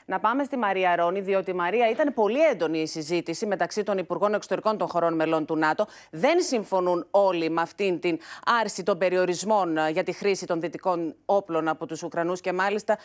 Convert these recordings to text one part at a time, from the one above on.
Να πάμε στη Μαρία Ρώνη, διότι η Μαρία ήταν πολύ έντονη η συζήτηση μεταξύ των Υπουργών Εξωτερικών των χωρών μελών του ΝΑΤΟ. Δεν συμφωνούν όλοι με αυτήν την άρση των περιορισμών για τη χρήση των δυτικών όπλων από τους Ουκρανούς και μάλιστα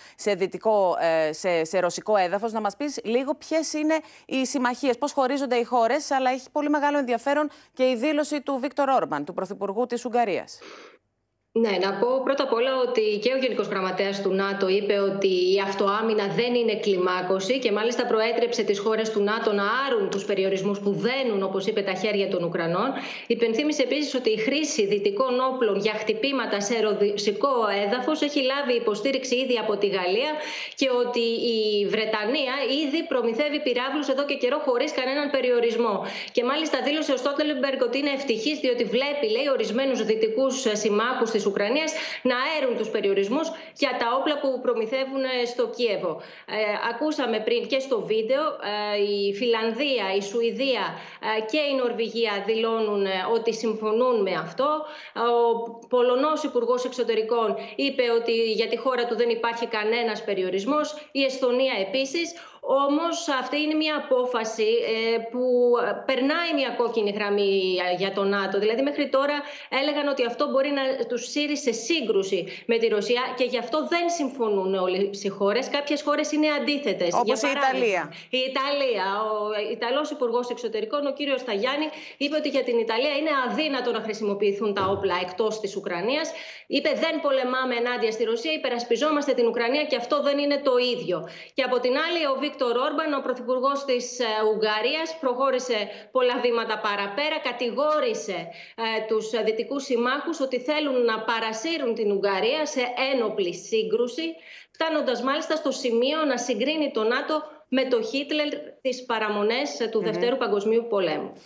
σε ρωσικό έδαφος. Να μας πεις λίγο ποιες είναι οι συμμαχίες, πώς χωρίζονται οι χώρες, αλλά έχει πολύ μεγάλο ενδιαφέρον και η δήλωση του Βίκτορ Όρμπαν, του Πρωθυπουργού της Ουγγαρίας. Ναι, να πω πρώτα απ' όλα ότι και ο Γενικός Γραμματέας του ΝΑΤΟ είπε ότι η αυτοάμυνα δεν είναι κλιμάκωση και μάλιστα προέτρεψε τις χώρες του ΝΑΤΟ να άρουν τους περιορισμούς που δένουν, όπως είπε, τα χέρια των Ουκρανών. Υπενθύμησε επίσης ότι η χρήση δυτικών όπλων για χτυπήματα σε ρωσικό έδαφος έχει λάβει υποστήριξη ήδη από τη Γαλλία και ότι η Βρετανία ήδη προμηθεύει πυράβλους εδώ και καιρό χωρίς κανέναν περιορισμό. Και μάλιστα δήλωσε ο Στόλτενμπεργκ ότι είναι ευτυχής διότι βλέπει, λέει, ορισμένους δυτικούς συμμάχους της Ουκρανίας να αέρουν τους περιορισμούς για τα όπλα που προμηθεύουν στο Κίεβο. Ακούσαμε πριν και στο βίντεο, η Φινλανδία, η Σουηδία και η Νορβηγία δηλώνουν ότι συμφωνούν με αυτό. Ο Πολωνός Υπουργός Εξωτερικών είπε ότι για τη χώρα του δεν υπάρχει κανένας περιορισμός. Η Εσθονία επίσης. Όμως αυτή είναι μια απόφαση που περνάει μια κόκκινη γραμμή για το ΝΑΤΟ. Δηλαδή μέχρι τώρα έλεγαν ότι αυτό μπορεί να τους σύρει σε σύγκρουση με τη Ρωσία και γι' αυτό δεν συμφωνούν όλες οι χώρες. Κάποιες χώρες είναι αντίθετες. Όπως η Ιταλία. Η Ιταλία. Ο Ιταλός Υπουργός Εξωτερικών, ο κύριος Ταγιάννη, είπε ότι για την Ιταλία είναι αδύνατο να χρησιμοποιηθούν τα όπλα εκτός της Ουκρανίας. Είπε δεν πολεμάμε ενάντια στη Ρωσία, υπερασπιζόμαστε την Ουκρανία και αυτό δεν είναι το ίδιο. Και από την άλλη, ο Βίκτορ Όρμπαν, ο πρωθυπουργός της Ουγγαρίας, προχώρησε πολλά βήματα παραπέρα, κατηγόρησε τους δυτικούς συμμάχους ότι θέλουν να παρασύρουν την Ουγγαρία σε ένοπλη σύγκρουση, φτάνοντας μάλιστα στο σημείο να συγκρίνει το ΝΑΤΟ με το Χίτλερ τις παραμονές του Δευτέρου Παγκοσμίου Πολέμου.